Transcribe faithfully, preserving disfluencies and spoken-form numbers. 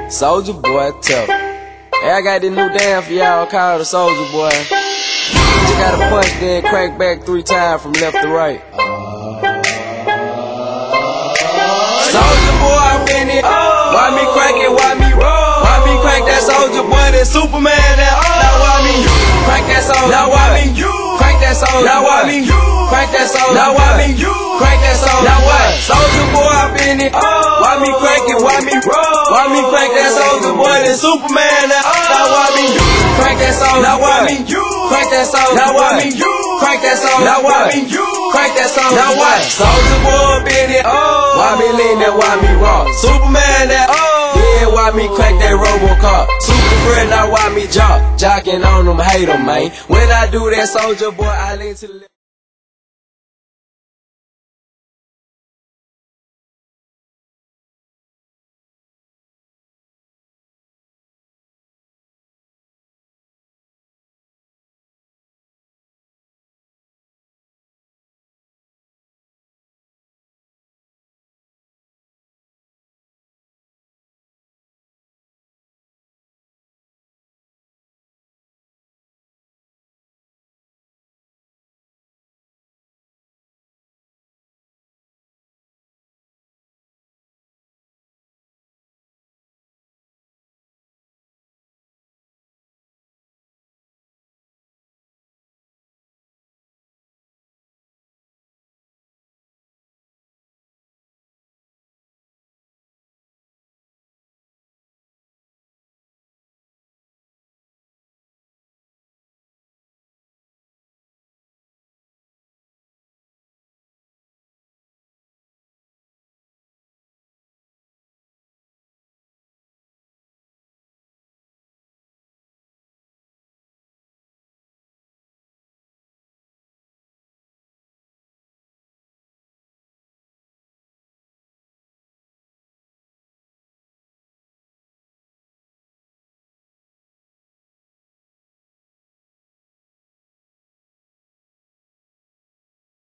Soldier boy tough. Hey, I got this new dance for y'all called the Soldier Boy. You just gotta punch, then crank back three times from left to right. Soldier boy, I fin it. Why me crank it? Why me roll? Why me crank that Soldier boy? That Superman? That now why me crank that Soldier? Now why me crank that Soldier? Now why me crank that Soldier? Now why me crank that Soldier? Now what? Soldier boy, I fin it. Why me crank it? Why me roll? Why me crank that Soldier boy? That Superman? That now why me crank that Soldier? Now why me crank that Soldier? Now why me crank that Soldier? Now why me crank that Soldier? Now what? Soldier boy, fin it. Why me lean that? Why me rock? Superman? That yeah, why me crank that Robocop? Super friend, now why me jock? Jocking on them, hate them, man. When I do that, Soldier boy, I lean to the left.